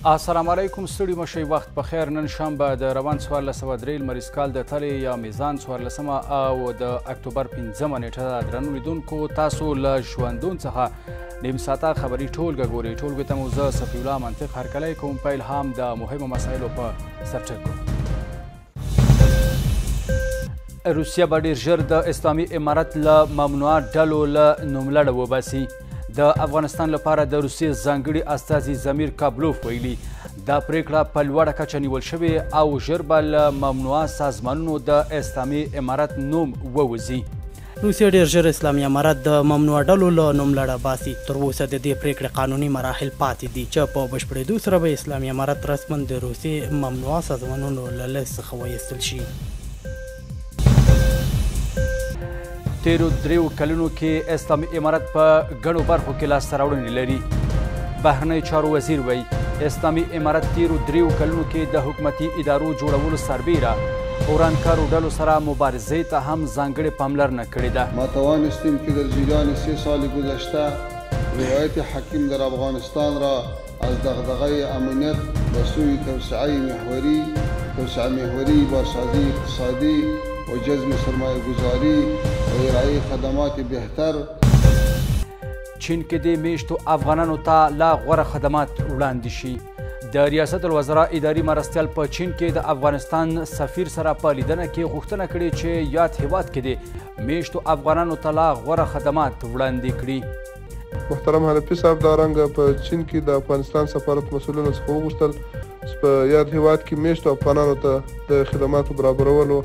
السلام علیکم ستړي مشئ وخت په خیر. نن شنبه د روان 1403 لمریز کال د تلې یا میزان 14مه او د اکتوبر 5مه نیټه ده. درنو لیدونکو تاسو له ژوندون څخه نیم ساعته خبري ټولګه ګورئ. ټولګې ته مو زه صفي الله منطق هرکلی کوم. پیل هم د مهمو مسایلو په سرټکو. روسیه به ډېر ژر د اسلامي امارت له ممنوعه ډلو له نوملړه وباسي. د افغانستان لپاره د روسیې ځانګړي استازي زمیر کابلوف ویلي دا پریکړه په لوړه کچه نیول شوې او ژر به له ممنوعه سازمانونو د اسلامي امارت نوم ووځي. روسیه ډېر ژر اسلامي امارت د ممنوعه ډلو له نوملړه باسي. تر اوسه د دې پریکړې قانوني مراحل پاتې دي چې په بشپړېدو سره به اسلامي امارت رسما د روسیې ممنوعه سازمانونو له لیست څخه وایستل شي. تیرو دریو کلونو کې اسلامي امارت په ګڼو برخو کې لاسته راوړنې لري. بهرنی چارو وزیر وایي اسلامي امارت تیرو دریو کلونو کې د حکومتي ادارو جوړولو سربیره ورانکارو ډلو سره مبارزې ته هم ځانګړې پاملرنه کړې ده. ما توانستیم که در جریان 3 سال گذشته روایت حکیم در افغانستان را از دغدغه امنیت به سوی توسعه محوری بازسازی اقتصادی و جذب سرمایه گذاری و ارائه خدمات بهتر. چین کې د میشتو افغانانو ته لا غوره خدمات وړاندې شي. د ریاست الوزرا اداري مرستیال په چین کې د افغانستان سفیر سره په لیدنه کې غوښتنه کړې چې یاد هیواد کې د میشتو افغانانو ته لا غوره خدمات وړاندې کړي. محترم حنفي صاحب دا رنګ په چین کې د افغانستان سفارت مسؤلینو څخه وغوښتل چې په یاد هیواد کې میشتو افغانانو ته د خدماتو برابرولو.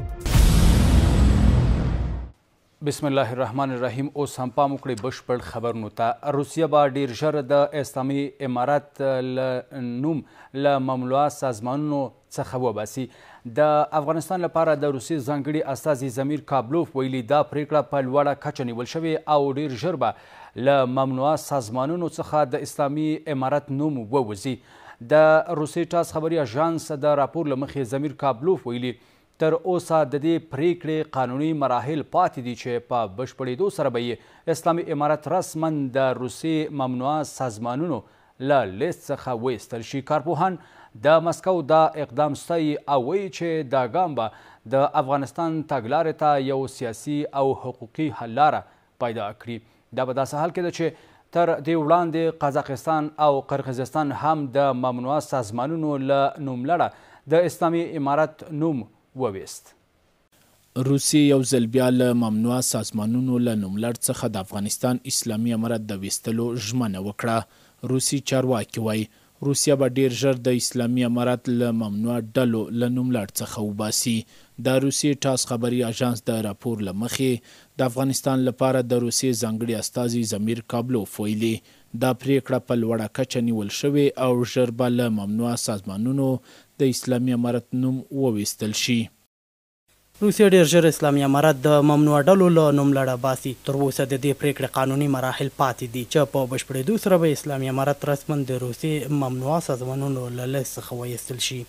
بسم الله الرحمن الرحیم. اوس هم پام وکړئ بشپړ خبرونو ته. روسیه به ډېر ژر د اسلامي امارت نوم له ممنوعه سازمانونو څخه وباسي. د افغانستان لپاره د روسیې ځانګړي استازي زمیر کابلوف ویلي دا پریکړه په لوړه کچه نیول شوې او ډېر ژر به له ممنوعه سازمانونو څخه د اسلامي امارت نوم ووځي. د روسیې ټاس خبري اژانس د راپور له مخې زمیر کابلوف ویلي تر اوسه د دې پریکړې قانوني مراحل پاتې دي چې په بشپړېدو سره به یې اسلامي امارت رسما د روسیې ممنوعه سازمانونو له لیست څخه وایستل شي. کارپوهان د مسکو دا اقدام ستایي او وایي چې دا ګام به د افغانستان تګلارې ته یو سیاسي او حقوقي حل لاره پیدا کړي. دا په داسې حال کې ده چې تر دې وړاندې قزاقستان او قرغیزستان هم د ممنوعه سازمانونو له نوملړه د اسلامي امارت نوم وویست. روسیې یو ځل بیا له ممنوعه سازمانونو له نوملړ څخه د افغانستان اسلامي امارت د ویستلو ژمنه وکړه. روسي چارواکي وایي روسیه به ډېر ژر د اسلامي امارت له ممنوعه ډلو له نوملړ څخه وباسي. د روسیې ټاس خبري اژانس د راپور له مخې د افغانستان لپاره د روسیې ځانګړي استازي زمیر کابلوف ویلي دا پریکړه په لوړه کچه نیول شوې او ژر به له ممنوعه سازمانونو د اسلامي امارت نوم وویستل شي. روسیه ډېر ژر اسلامي امارت د ممنوعه ډلو له نوملړه باسي. تر اوسه د دې پریکړې قانوني مراحل پاتې دي چې په بشپړېدو سره به اسلامي امارت رسما د روسیې ممنوعه سازمانونو له لیست څخه وایستل شي.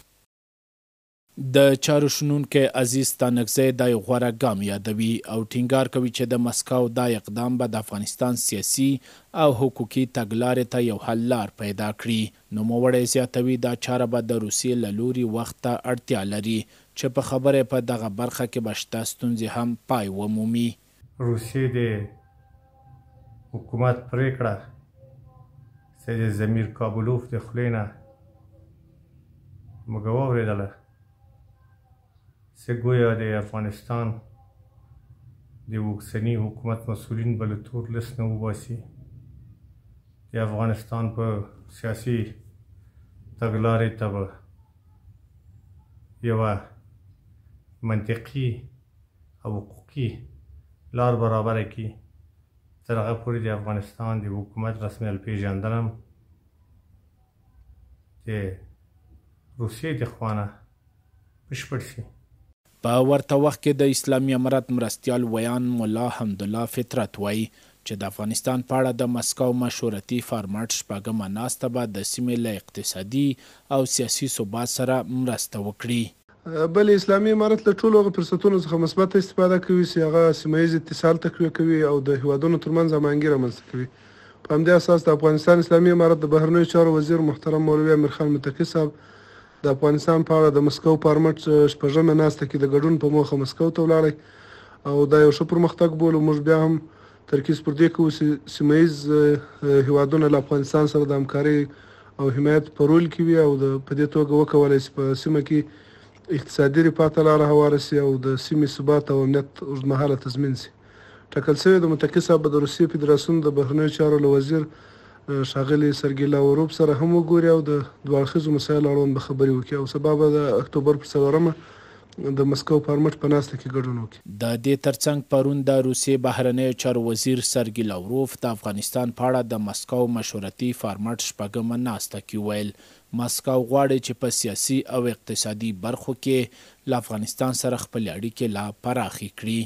د چارو شنونکی عزیز ستانکزی دا یو غوره ګام یادوي او ټینګار کوي چې د مسکو دا اقدام به د افغانستان سیاسي او حقوقي تګلارې ته یو حل لار پیدا کړي. نوموړی زیاتوي دا چاره به د روسیې له لوري وخت ته اړتیا لري چې په خبره په دغه برخه کې به شته ستونزې هم پای ومومي. روسیې د حکومت پریکړه چې د زمیر کابلوف د خولې نه موږ واورېدله چې گویا د افغانستان د اوسني حکومت مسؤلین به له تور لیست نه وباسي. د افغانستان په سیاسي تګلارې ته به یوه منطقي او حقوقي لار برابره کړي. تر هغه پورې د افغانستان د حکومت رسمي الپېژندنه د روسیې د خوا نه بشپړ شي. په ورته وخت کې د اسلامي امارت مرستیال ویان ملا حمدالله فطرت وایي چې د افغانستان په اړه د مسکو مشورتي فارمټ شپږمه ناسته به د سیمې له اقتصادي او سیاسي ثبات سره مرسته وکړي. بل اسلامي امارت له ټولو هغه فرصتونو څخه مثبته استفاده کوي چې هغه سیمه ییز اتصال تقویه کوي او د هیوادونو ترمنځ هماهنګي رامنځته کوي. په په همدې اساس د افغانستان اسلامي امارت د بهرنیو چارو وزیر محترم مولوي امیر خان متقي صاحب د افغانستان په اړه د مسکو فارمټ شپږمه ناسته کې د ګډون په موخه مسکو ته ولاړی او دا یو ښه پرمختګ بولو. موږ بیا هم ترکیز پر دې کوو چې سیمه ییز هیوادونه له افغانستان سره د همکارۍ او حمایت په رول کې وي او په دې توګه وکولی شي په سیمه کې اقتصادي رفاه ته لاره هواره شي او د سیمې ثبات او امنیت اوږدمهاله تضمین شي. ټاکل شوی د متقي صاحب به د روسیې فدراسیون د بهرنیو چارو له وزیر ښاغلي سرګي لاوروف سره هم وګوري او د دوه اړخیزو مسایلو اړوند به خبرې وکړي او سبا به د اکتوبر پر 4مه د مسکو فارمټ په ناسته کې ګډون وکړي. د دې ترڅنګ پرون د روسیې بهرنیو چارو وزیر سرګي لاوروف د افغانستان په اړه د مسکو مشورتي فارمټ شپږمه ناسته کې ویل مسکو غواړي چې په سیاسي او اقتصادي برخو کې له افغانستان سره خپلې اړیکې لا پراخې کړي.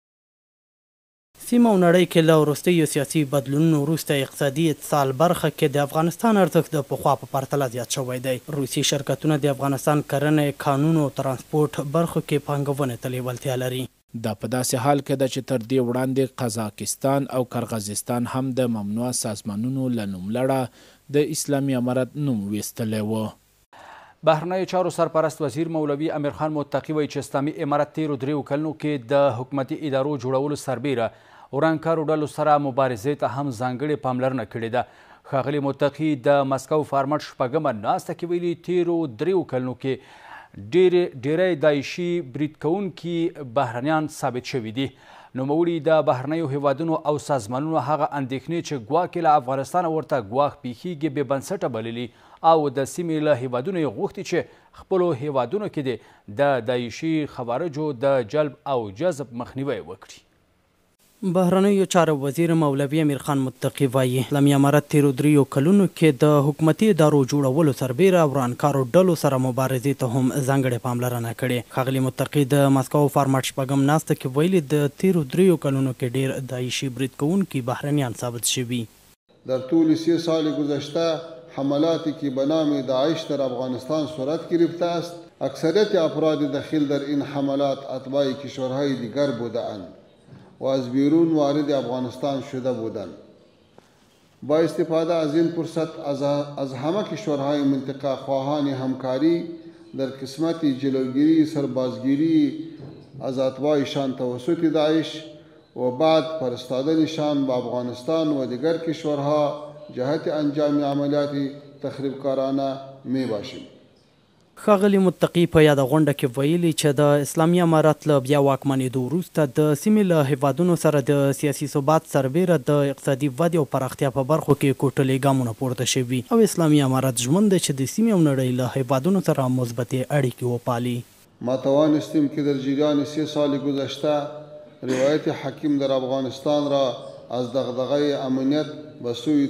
سیمه او نړۍ کې له وروستیو سیاسي بدلونونو وروسته اقتصادي اتصال برخه کې د افغانستان ارزښت د پخوا په پرتله زیات شوی دی. روسي شرکتونه د افغانستان کرنې، قانون او ترانسپورت برخو کې پانګونې ته لیوالتیا لري. دا په داسې حال کې ده چې تر دې وړاندې قزاقستان او قرغیزستان هم د ممنوع سازمانونو له نوملړه د اسلامي امارت نوم ویستلی و. بهرنیو چارو سرپرست وزیر مولوي امیر خان متقي وایي چې اسلامي امارت تیرو 3 کلونو کې د حکومتي ادارو جوړولو سربیره ورانکارو ډلو سره مبارزې ته هم ځانګړې پاملرنه کړې ده. ښاغلي متقي د مسکو فارمټ شپږمه ناسته کې ویلي تیرو 3 کلونو کې ډیری داعشي برید کوونکي بهرنیان ثابت شوي دي. نوموړي د بهرنیو هیوادونو او سازمانونو هغه اندېښنې چې ګواکې له افغانستانه ورته ګواښ پیښیږي بې بنسټه بللي او د سیمې له هیوادونو یې غوښتي چې خپلو هیوادونو کې د داعشي خوارجو د جلب او جذب مخنیوی وکړي. بهرنیو چارو وزیر مولوي امیر خان متقي وایي اسلامي امارت تیرو 3 کلونو کې د حکومتي ادارو جوړولو سربیره ورانکارو ډلو سره مبارزې ته هم ځانګړې پاملرنه کړې. ښاغلي متقي د مسکو فارمټ شپږم ناسته کې ویلي د تیرو 3 کلونو کې ډیر داعشي برید کوونکي بهرنیان ثابت شوي. در طول 3 سال گذشته حملاتی که به نام داعش در افغانستان صورت گرفته است اکثریت افراد دخیل در این حملات اتباع کشورهای دیگر بودند و از بیرون وارد افغانستان شده بودند. با استفاده از این فرصت از همه کشورهای منطقه خواهان همکاری در قسمت جلوگیری سربازگیری از اتباعشان توسط داعش و بعد فرستادنشان به افغانستان و دیگر کشورها جهت انجام عملیات تخریبکارانه می باشیم. ښاغلي متقي په یاده غونډه کې ویلي چې د اسلامي امارت له بیا واکمنېدو وروسته د سیمې له هیوادونو سره د سیاسي ثبات سربیره د اقتصادي ودې او پراختیا په برخو کې کوټلې ګامونه پورته شوي او اسلامي امارت ژمن دی چې د سیمې او نړۍ له هیوادونو سره مثبتې اړیکې وپالي. ما توانستیم که در جریان 3 سال گذشته روایت حکیم در افغانستان را از دغدغه امنیت به سوی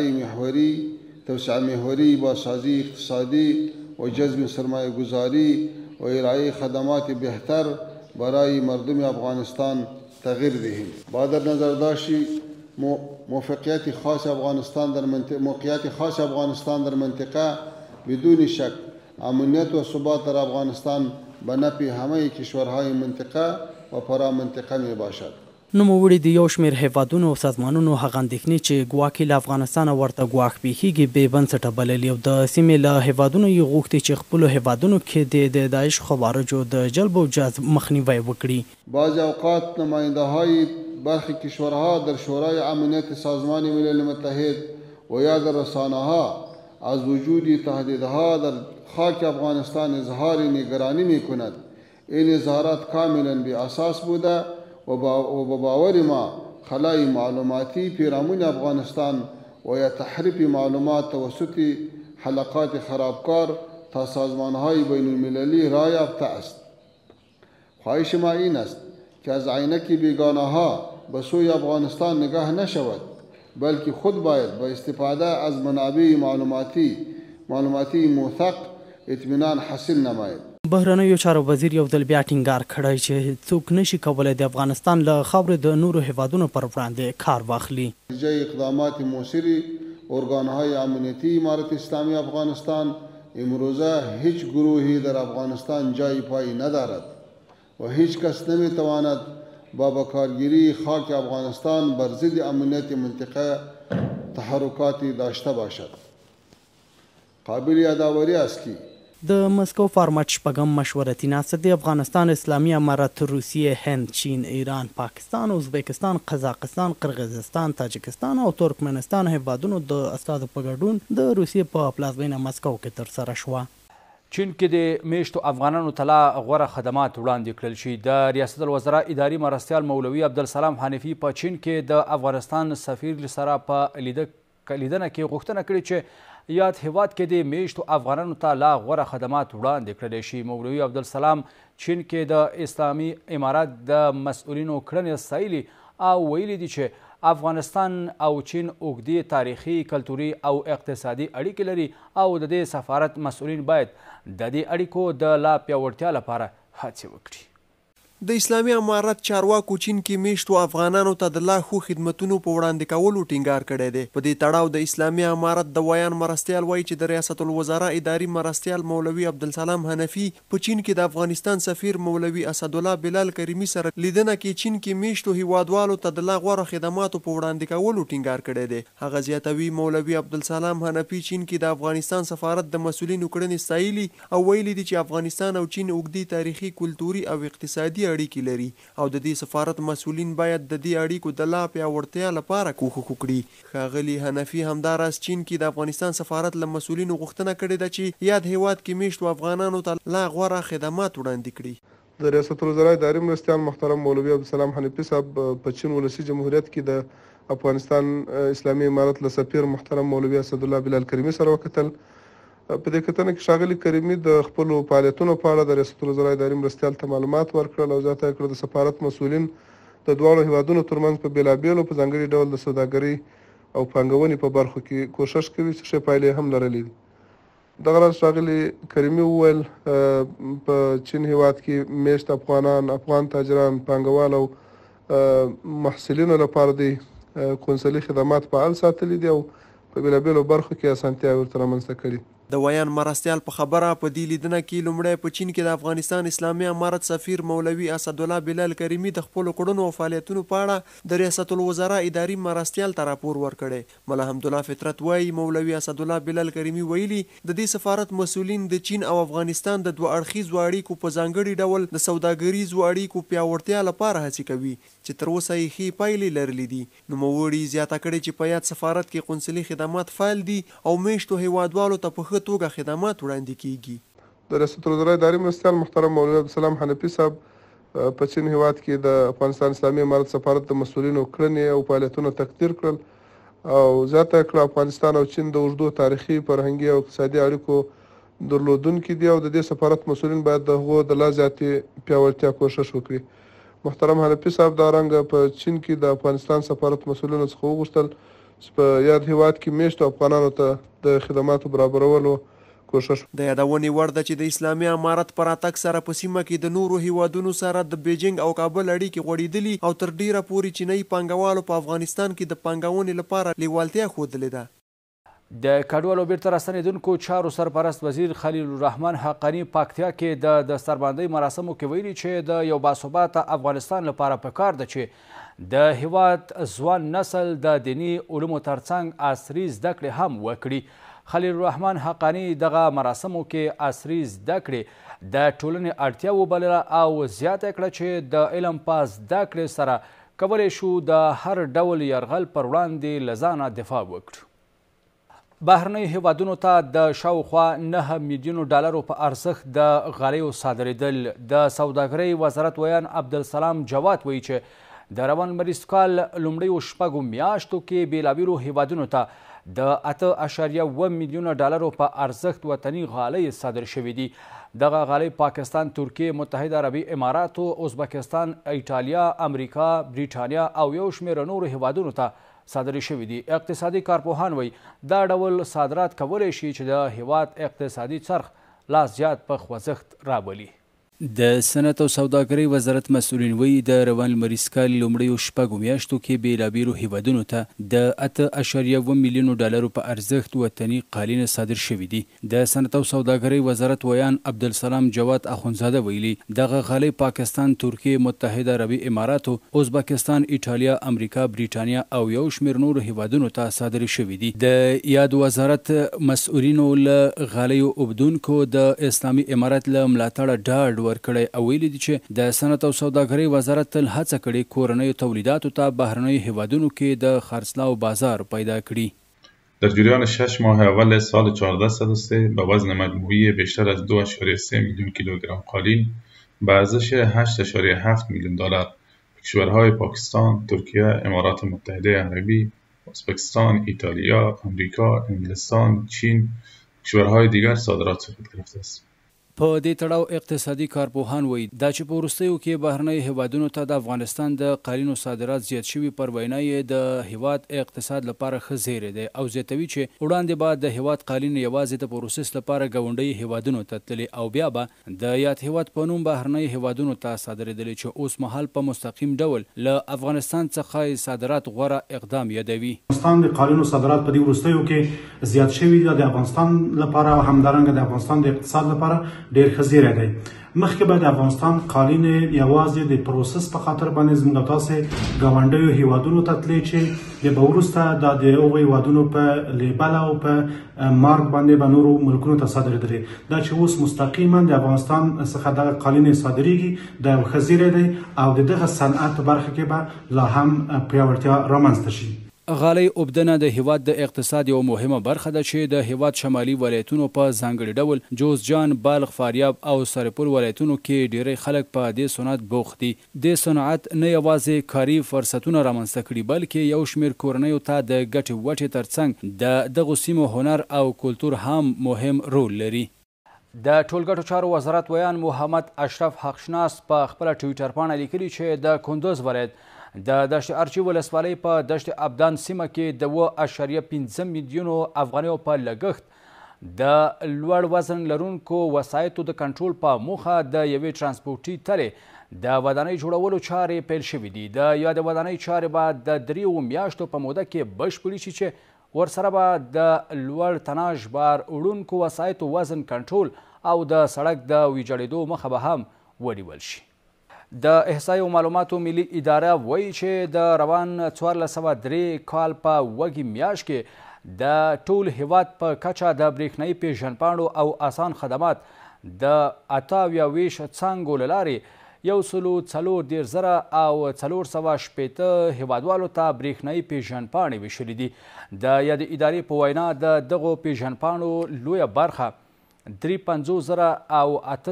توسعه محوری با سازی اقتصادی و جذب سرمایه گذاری و ارائه خدمات بهتر برای مردم افغانستان تغییر دهیم. با در نظر داشت موقعیت خاص افغانستان در منطقه بدون شک امنیت و ثبات در افغانستان به نفع همه کشورهای منطقه و فرامنطقه می باشد. نوموړي د یو شمېر هیوادونو او سازمانونو هغه اندېښنې چې ګواکې له افغانستانه ورته ګواښ پیښیږي بې بنسټه بللي او د سیمې له هیوادونو یې غوښتي چې خپلو هیوادونو کې د داعش خوارجو د جلب او جذب مخنیوی وکړي. بعض اوقات نماینده های برخی کشورها در شورای امنیت سازمان ملل متحد و یا در رسانه ها از وجود تهدیدها در خاک افغانستان اظهار نگرانی می کند. این اظهارات کاملا بی اساس بوده و با باور ما خلای معلوماتی پیرامون افغانستان و یا تحریف معلومات توسط حلقات خرابکار تا سازمانهای بین المللی راه یافته است. خواهش ما این است که از عینک بیگانه ها به سوی افغانستان نگاه نشود بلکه خود باید با استفاده از منابع معلوماتی موثق اطمینان حاصل نماید. بهرنیو چارو وزیر یو ځل بیا ټینګار کړی چې څوک نشي کولی د افغانستان له خاورې د نورو هیوادونو پر وړاندې کار واخلي. نتیجه اقدامات موثری ارگانهای امنیتی امارت اسلامی افغانستان امروزه هیچ گروهی در افغانستان جای پای ندارد و هیچ کس نمیتواند با بکارگیری خاک افغانستان بر ضد امنیت منطقه تحرکاتی داشته باشد. قابل یادآوری است که د مسکو فارمټ شپږم مشورتي ناسته د افغانستان اسلامي امارت، روسیې، هند، چین، ایران، پاکستان، ازبکستان، قزاقستان، قرغیزستان، تاجکستان او ترکمنستان هیوادونو د استادو په ګډون د روسیې په پلازمینه مسکو کې ترسره شوه. چین کې د میشتو افغانانو ته لا غوره خدمات وړاندې کړل شي. د ریاست الوزرا اداري مرستیال مولوي عبدالسلام حنفي په چین کې د افغانستان سفیر سره په لیدنه کې غوښتنه کړې چې یاد هیواد کې د میشتو افغانانو ته لا غوره خدمات وړاندې کړلی شي. مولوي عبدالسلام چین کې د اسلامي امارت د مسؤلینو کړنې ستایلي او ویلي دي چې افغانستان او چین اوږدې تاریخي، کلتوري او اقتصادي اړیکې لري او د دې سفارت مسؤلین باید د دې اړیکو د لا پیاوړتیا لپاره هڅې وکړي. د اسلامي امارت چارواکو چین کې میشتو افغانانو ته د لا ښو خدمتونو په وړاندې کولو ټینګار کړی دی. په دې تړاو د اسلامي امارت د ویان مرستیال وایي چې د ریاست الوزرا اداري مرستیال مولوي عبدالسلام حنفي په چین کې د افغانستان سفیر مولوي اسدالله بلال کریمي سره لیدنه کې چین کې میشتو هیوادوالو ته د لا غوره خدماتو په وړاندې کولو ټینګار کړی دی. هغه زیاتوي مولوي عبدالسلام حنفي چین کې د افغانستان سفارت د مسؤلینو کړنې ستایلي او ویلي دي چې افغانستان او چین اوږدې تاریخي، کلتوري او اقتصادي اړیکې لري او د دې سفارت مسؤلین باید د دې اړیکو د لا پیاوړتیا لپاره کوښښ وکړي. ښاغلي حنفي همداراز چین کې د افغانستان سفارت له مسؤلینو غوښتنه کړې ده چې یاد هیواد کې میشتو افغانانو ته لا غوره خدمات وړاندې کړي. د ریاست الوزرا اداري مرستیال محترم مولوي عبدالسلام حنفي صاحب په چین ولسي جمهوریت کې د افغانستان اسلامي امارت له سفیر محترم مولوي اسدالله بلال کریمي سره وکتل. په دې کتنه کې ښاغلي کریمي د خپلو فعالیتونو په اړه د ریاست الوزرا اداري مرستیال ته معلومات ورکړل او زیاته کړه د سفارت مسؤلین د دواړو هیوادونو ترمنځ په بېلابېلو په ځانګړي ډول د سوداګرۍ او پانګونې په برخو کې کوښښ کوي چې ښې پایلې هم لرلې دي. دغه راز ښاغلي کریمي وویل په چین هیواد کې میشت افغانان، افغان تاجران، پانګوال او محصلینو لپاره د قونسلي خدمات فعال ساتلي دي او په بېلابېلو برخو کې اسانتیاوې ورته رامنځته کړي. د ویان مرستیال په خبره په دې لیدنه کې لومړی په چین کې د افغانستان اسلامي امارت سفیر مولوي اسدالله بلال کریمي د خپلو کړنو او فعالیتونو په اړه د ریاست الوزرا اداري مرستیال ته راپور ورکړی. ملا حمدالله فطرت وایي مولوي اسدالله بلال کریمي ویلي د دې سفارت مسؤلین د چین او افغانستان د دوه اړخیزو اړیکو په ځانګړي ډول د سوداګریزو اړیکو پیاوړتیا لپاره هڅې کوي چې تر اوسه یې ښې پایلې لرلې دي. نوموړي زیاته کړې چې په یاد سفارت کې قونسلي خدمات فعال دي او میشتو هیوادوالو ته په توګه خدمات وړاندې کیږي. د ریاست الوزرا اداري مرستیال محترم مولوي عبدالسلام حنفي صاحب په چین هیواد کې د افغانستان اسلامي امارت سفارت د مسؤلینو کړنې او فعالیتونه تقدیر کړل او زیاته کړه افغانستان او چین د اوږدو تاریخي، فرهنګي او اقتصادي اړیکو درلودونکي دي او د دې سفارت مسؤلین باید د هغو د لا زیاتې پیاوړتیا کوښښ وکړي. محترم حنفي صاحب دا رنګه په چین کې د افغانستان سفارت مسؤلینو څخه وغوښتل چې په یاد هیواد کې میشتو افغانانو ته د خدماتو برابرولو کوښښ. د یادونې وړ ده چې د اسلامي امارت په راتګ سره په سیمه کې د نورو هیوادونو سره د بیجینګ او کابل اړیکې غوړېدلي او تر ډیره پورې چینی پانګوالو په افغانستان کې د پانګونې لپاره لیوالتیا ښودلې ده. د کډوالو بیرته راستنېدونکو چارو سرپرست وزیر خلیل الرحمن حقانی پاکتیا کې د دستربندۍ مراسمو کې ویلي چې د یو باثباته افغانستان لپاره پکار ده چې د هیواد ځوان نسل د دیني علومو ترڅنګ عصري زده کړې هم وکړي. خلیل الرحمن حقانی دغه مراسمو کې عصري زده کړې د ټولنې اړتیا وبلله او زیاته کړه چې د علم په زده کړې سره کولی شو د هر ډول یرغل پر وړاندې له ځانه دفاع وکړو. بهرنیو هیوادونو ته د شاوخوا 9 میلیونو ډالرو په ارزښت د غالیو صادرېدل. د سوداګرۍ وزارت ویان عبدالسلام جواد وایي چې د روان لمریز کال لومړیو 6 میاشتو کې بېلابېلو هیوادونو ته د 8.1 میلیونه ډالرو په ارزښت وطني غالۍ صادر شوي دي. دغه غالۍ پاکستان، ترکیه، متحده عربي اماراتو، ازبکستان، ایټالیا، امریکا، بریټانیا او یو شمېر نورو هیوادونو ته صادرې شوي دي. اقتصادي کارپوهان وایي دا ډول صادرات کولی شي چې د هیواد اقتصادي څرخ لا زیات په خوځښت راولي. د صنعت او سوداګرۍ وزارت مسؤلین وایي د روان لمریز کال لومړیو شپږو میاشتو کې بېلابېلو هیوادونو ته د 8.1 میلیونو ډالرو په ارزښت وطني قالین صادر شوي دي. د صنعت او سوداګرۍ وزارت ویان عبدالسلام جواد اخونزاده ویلي دغه غالۍ پاکستان، ترکیه، متحده عربي اماراتو، ازبکستان، ایټالیا، امریکا، بریټانیا او یو شمېر نورو هیوادونو ته صادر شوي دي. د یاد وزارت مسؤلینو له غالیو اوبدونکو د اسلامي امارت له ملاتړه ډاډ ورکړی او ویلي دي چې د صنعت او سوداګرۍ وزارت تل هڅه کړې کورنیو تولیداتو ته بهرنیو هیوادونو کې د خرڅلاو بازار پیدا کړي. در جریان 6 ماه اول سال 1403 به وزن مجموعی بیشتر از 2.3 میلیون کیلوگرم قالین به ارزش 8.7 میلیون دلار کشورهای پاکستان، ترکیه، امارات متحده عربی، ازبکستان، ایتالیا، امریکا، انگلستان، چین، کشورهای دیگر صادرات صورت گرفته است. په دې تړاو اقتصادي کارپوهان وایي دا چې په وروستیو کې بهرنیو هیوادونو ته د افغانستان د قالینو صادرات زیات شوي پر وینا یې د هیواد اقتصاد لپاره ښه زیری دی او زیاتوي چې وړاندې به د هیواد قالین یوازې د پروسس لپاره ګاونډیو هیوادونو ته تللي او بیا به د یاد هیواد په نوم بهرنیو هیوادونو ته صادرېدلي چې اوس مهال په مستقیم ډول له افغانستان څخه صادرات غوره اقدام یادوي. افغانستان د قالینو صادرات په دې وروستیو کې زیات شوي دي د افغانستان لپاره او همدارنګه د افغانستان د اقتصاد لپاره ډېر ښه زیری دی. مخکې به د افغانستان قالین یوازې د پروسس په خاطر باندې زموږ تاسې ګاونډیو هیوادونو ته تللی چې د به وروسته دا د هغو هیوادونو په لیبل او په مارک باندې به نورو ملکونو ته صادرېدلې. دا چې اوس مستقیما د افغانستان څخه دغه قالین صادریږي دا یو ښه زیری دی او د دغه صنعت په برخه کې به لا هم پیاوړتیا رامنځته شي. غالۍ اوبدنه د هیواد د اقتصاد یو مهمه برخه ده چې د هیواد شمالي ولایتونو په ځانګړي ډول جوزجان، بالغ، فاریاب او سرپل ولایتونو کې ډیری خلک په دې صنعت بوخت دي. د صنعت نه یوازې کاري فرصتونه رامنځته کړي بلکې یو شمېر کورنیو ته د ګټې وټې ترڅنګ د دغو سیمو هنر او کلتور هم مهم رول لري. د ټولګټو چارو وزارت ویان محمد اشرف حقشناس په خپله ټویټر پاڼه لیکلي چې د کندوز ولایت د دشت ارچي ولسوالۍ په دشت ابدان سیمه کې د 2.5 میلیونو افغانیو په لګښت د لوړ وزن لرونکو وسایطو د کنټرول په موخه د یوې ترانسپورټي تلې د ودانۍ جوړولو چارې پیل شوي دي. د یادې ودانۍ چارې به د 3 میاشتو په موده کې بشپړې شي چې ورسره به د لوړ تناژ بار وړونکو وسایطو وزن کنټرول او د سړک د ویجاړېدو مخه به هم ونیول شي. د احصایې او معلوماتو ملي اداره وایي چې د روان 1403 کال په وږي میاشت کې د ټول هیواد په کچه د برېښنایي پیژندپاڼو او اسان خدمات د 28 څانګو له لارې 140,000 او 460 هیوادوالو ته برېښنایي پیژندپاڼې ویشلي دي. د یادې ادارې په وینا د دغو پیژندپاڼو لویه برخه 53,000 او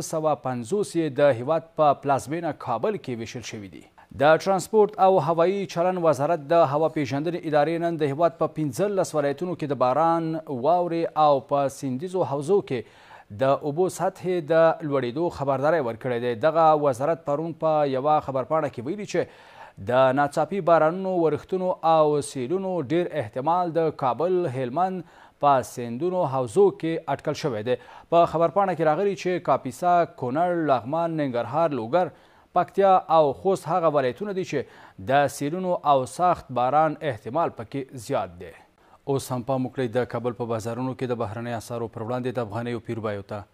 850 د هیواد په پلازمینه کابل کې ویشل شوي دي. د ترانسپورت او هوایي چلن وزارت د هوا پیژندنې ادارې نن د هیواد په 15 ولایتونو کې د باران، واورې او په سیندیزو حوزو کې د اوبو سطحې د لوړېدو خبرداری ورکړی دی. دغه وزارت پرون په یوه خبرپاڼه کې ویلي چې د ناڅاپي بارانونو، ورښتونو او سیلونو ډیر احتمال د کابل، هلمند په سیندونو حوزو کې اټکل شوی دی. په خبرپاڼه کې راغلي چې کاپیسا، کونړ، لغمان، ننګرهار، لوګر، پکتیا او خوست هغه ولایتونه دي چې د سیلونو او سخت باران احتمال پکې زیات دی. اوس هم پام وکړئ د کابل په بازارونو کې د بهرنۍ اسعارو پر وړاندې د افغانیو پیربایو ته.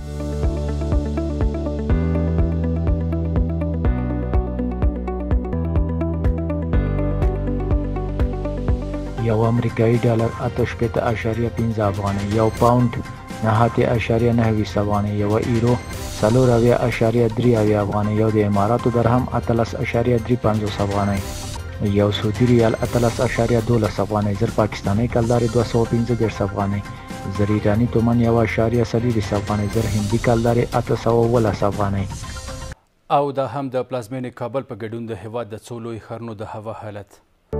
یو امریکایي ډالر 8.5 افغانۍ، یو پاوند 9.9 افغانۍ، یو ایرو 4.3 افغانۍ، یو د اماراتو درهم 18.35 افغانۍ، یو سعودي ریال 18.12 افغانۍ، زر پاکستاني کلدارې 215 افغانۍ، زر ایراني تومن 1.4 افغانۍ، زر هندي کلدارې 813 افغانۍ. او دا هم د پلازمینې کابل په ګډون د هیواد د څو لوی ښارونو د هوا حالت.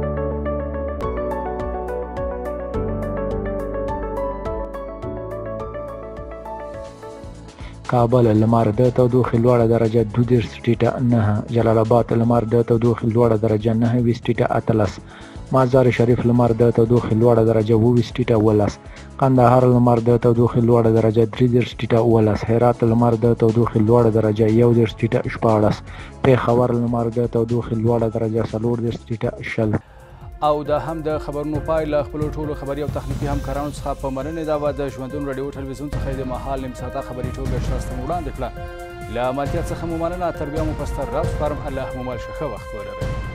کابل لمر د تودوخې لوړه درجه 22.9، جلال آباد لمر د تودوخې لوړه درجه 29.18، مازار شریف لمر د تودوخې لوړه درجه 22 ټیټه 12 قندهار لمر د تودوخې لوړه درجه 33 ټیټه 12 هرات لمر د تودوخې لوړه درجه 11 ټیټه 14 پېښور لمر د تودوخې لوړه درجه 14 ټیټه 20 او دا هم د خبرونو پای له خپلو ټولو خبري او تخنیکي همکارانو څخه په مننې دا وه د ژوندون راډیو ټلویزیون څخه یې د مهال نیم ساعته خبري ټولګه شتاسته مو وړاندې کړه له عملتیا څخه مو مننه تر بیا مو په ستر راز سپارم الله مو مال ښه وخت ولرئ